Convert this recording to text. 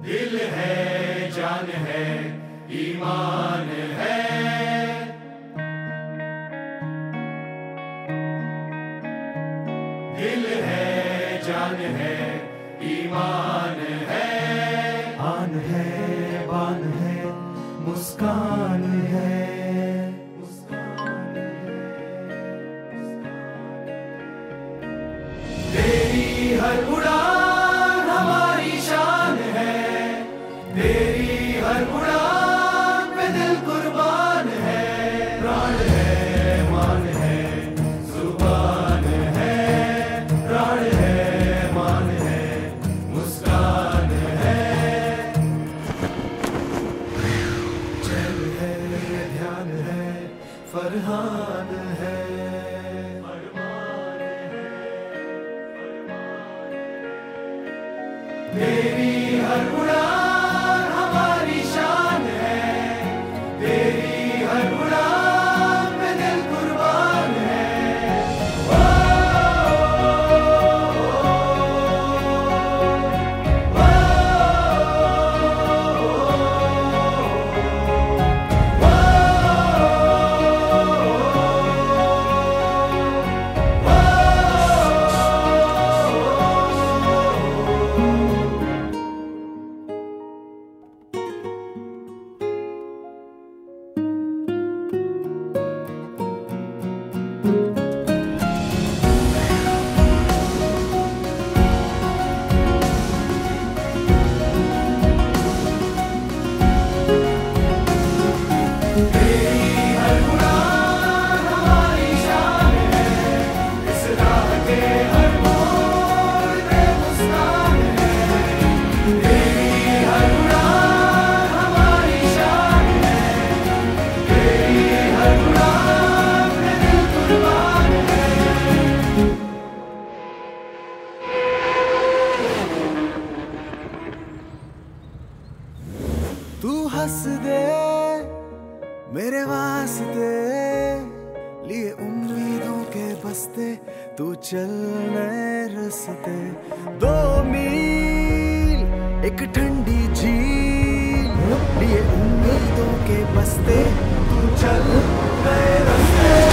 दिल है, जान है, ईमान है। दिल है, जान है, ईमान है। आन है, बान है, मुस्कान है। तेरी हर उड़ान हमारी शान है। तेरी हर उड़ान पे दिल कुर्बान है। प्राण है, मान है, जुबान है। प्राण है, मान है, मुस्कान है। चैन है, ध्यान है, फरहान है। तेरी हर उड़ान हमारी शान है। तेरी हर उड़ान पे दिल कुर्बान है। ओ, तू हंस दे मेरे वास्ते, लिए उम्मीदों के बस्ते, तू चल नए रस्ते। 2 मील एक ठंडी झील, लिए उम्मीदों के बस्ते, तू चल नए रस्ते।